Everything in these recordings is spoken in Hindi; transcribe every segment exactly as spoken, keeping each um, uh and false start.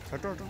हटो हटो।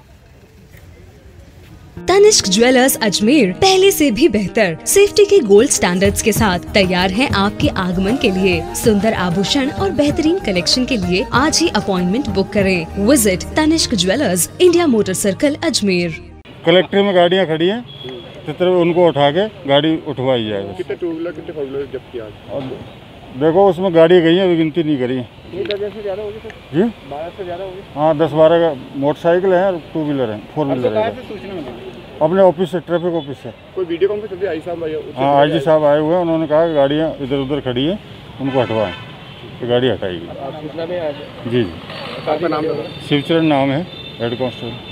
तनिष्क ज्वेलर्स अजमेर पहले से भी बेहतर सेफ्टी के गोल्ड स्टैंडर्ड्स के साथ तैयार हैं आपके आगमन के लिए। सुंदर आभूषण और बेहतरीन कलेक्शन के लिए आज ही अपॉइंटमेंट बुक करें। Visit Tanishq jewellers, India motor circle, Ajmer. कलेक्ट्री में गाड़ियाँ खड़ी हैं, चित्र उनको उठा के गाड़ी उठवाई जाए। कितने टू व्हीलर कितने फोर व्हीलर जब्त किया? और देखो उसमें गाड़ी गई है, अभी गिनती नहीं करी है से ज़्यादा होगी सर? जी बारह से ज़्यादा होगी। हाँ, दस बारह का मोटरसाइकिल है और टू व्हीलर है, फोर व्हीलर है। सूचना मिली अपने ऑफिस से, ट्रैफिक ऑफिस से। कोई वीडियो कॉल पे चलती है? आई साहब आए? हाँ, आई जी साहब आए हुए हैं, उन्होंने कहा कि गाड़ियाँ इधर उधर खड़ी हैं, उनको हटवाएं, तो गाड़ी हटाई गई। आप सूचना में आ जी जी। आपका नाम? शिवचरण नाम है, हेड कांस्टेबल।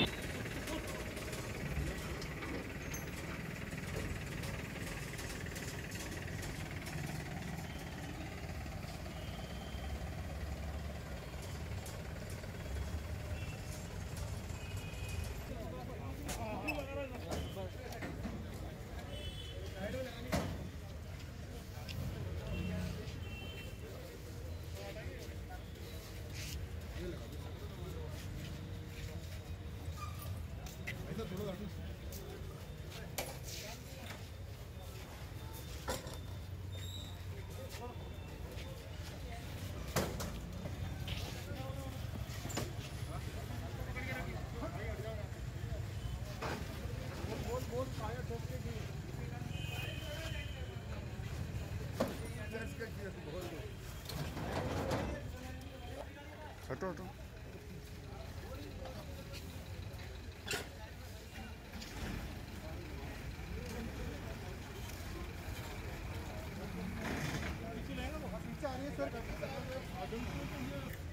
हटो हटो। पीछे आ रही है सर।